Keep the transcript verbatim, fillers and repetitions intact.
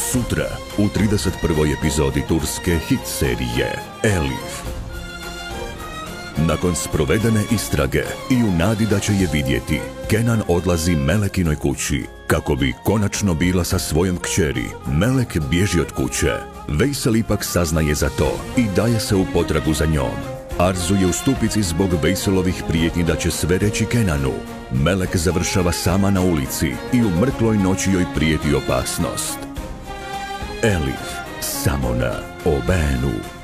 Sutra u trideset prvoj epizodi turske hit serije Elif. Nakon sprovedene istrage i u nadi da će je vidjeti, Kenan odlazi Melekinoj kući kako bi konačno bila sa svojom kćeri. Melek bježi od kuće. Veysel ipak saznaje za to i daje se u potragu za njom. Arzu je u stupici zbog Veyselovih prijetnji da će sve reći Kenanu. Melek završava sama na ulici i u mrkloj noći joj prijeti opasnost. Elif, samo na O B N-u.